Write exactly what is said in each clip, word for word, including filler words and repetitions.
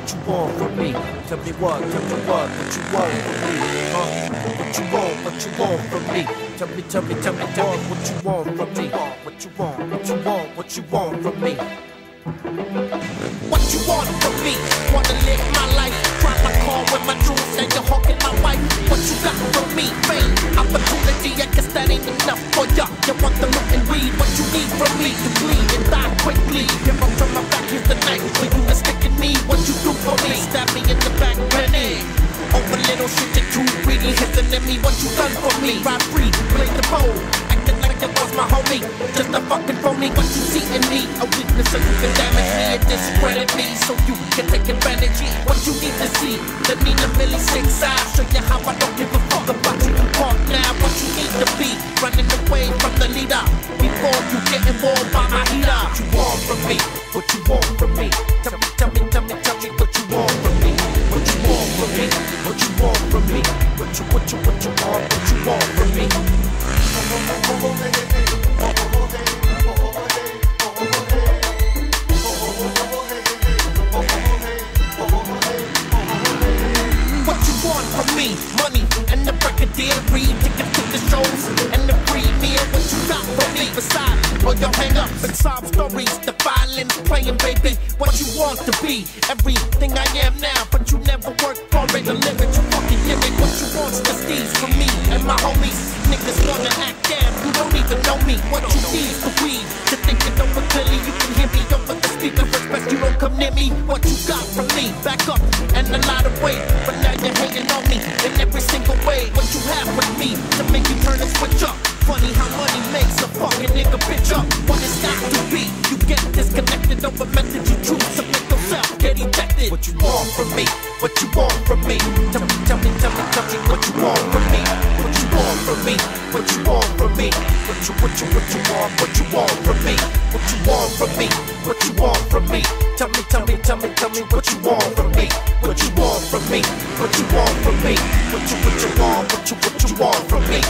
what you want from me? Tell me what, tell me what, what you want from me? Huh? What you want, what you want from me? Tell me, tell me, tell me, tell me what you want from me? What you want, what you want, what you want from me? What you want from me? Wanna live my life? Drive my car with my jewels and you're hawking my wife. What you got from me? Fame, opportunity, I guess that ain't enough for ya. You want the loot and weed? What you need from me? To bleed and die quickly. If I'm from my back, here's the knife for you to stick in me. What you do for me? Stab me in the back, penny. Over little shit, you're too greedy. Hits an enemy, what you done for me? Ride free, play the pole. Acting like you was my homie. Just a fucking phony. What you see in me? A weakness so you can damage me and discredit me. So you can take advantage. What you need to see? Let me the Millie six eyes. Show you how I don't give a fuck about you. Park now, what you need to be? Running away from the leader. Before you get involved by my heater. What you want from me? What you want from me? Tell me, tell me, tell me, tell me what you want from me. What you want from me? What you want from me? What you, what you, what you want? What you want from me? What you want from me? Money and the brigadier, free tickets to the shows and the free meal. What you got from me? Besides all your hang-ups and sob stories, the violence playing, baby. What you want to be? Everything I am now, but you never worked for it. The limit, you fucking limit. What you want's the steez from me and my homies. Niggas wanna act damn, you don't even know me. What you need to weed, to think it over clearly. You can hear me over the speaker, respect you don't come near me. What you got from me? Back up and a lot of weight, but now you're hating on me in every single way. What you have with me to make you turn and switch up? Funny how money makes a fucking nigga bitch up. What it's got to be, you get disconnected over message you choose to make yourself get ejected. What you want from me? What you want from me? Tell me, tell me, tell me, tell me what you want from me. What you want from me? What you want from me? What you, what you, what you want? What you want from me? What you want from me? What you want from me? Tell me, tell me, tell me, tell me what you want from me. What you want from me? What you want from me? What you, what you want? What you, what you want from me?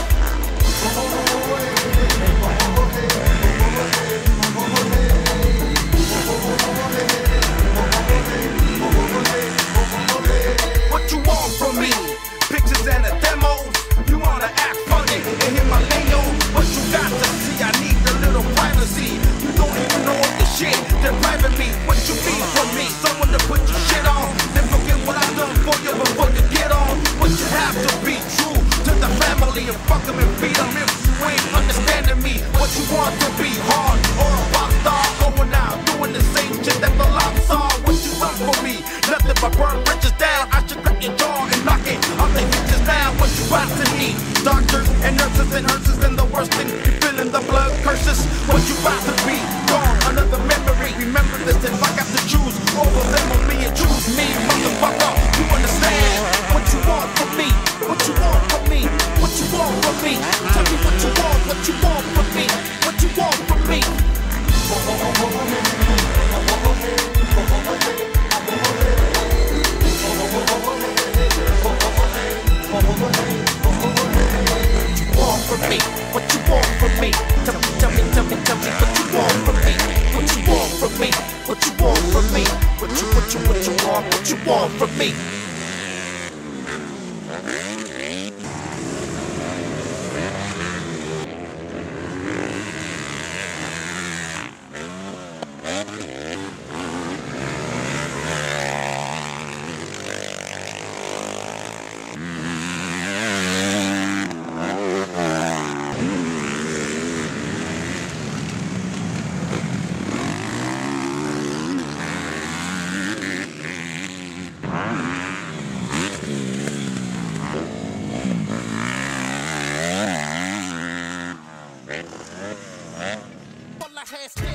What you want from me? Pictures and the demos. You wanna act funny and hit my lingo. What you got to see? I need a little privacy. You don't even know what the shit they're private me. What you need from me? Someone to put your shit on. Then forget what I done for you before you get on. What you have to be true to the family and fuck them and beat them if you ain't understanding me. What you want to be hard or a pop star going out doing the same shit that the lops are. What you want from me? Nothing but burn bridges down. I should crack your jaw and knock it off the hinges now. What you want to need? Doctors and nurses and nurses and the worst thing, feeling the blood curses. What you about to be? Gone, another memory. Remember this, if I got to choose over them or me and choose me, motherfucker. You understand? What you want from me? What you want from me? What you want from me? Tell me what you want, what you want from me? What you want from me? From me, what you want from me? Tell me, tell me, tell me, tell me what you want from me. What you want from me? What you want from me? What you, what you, what you want? What you want from me? All I had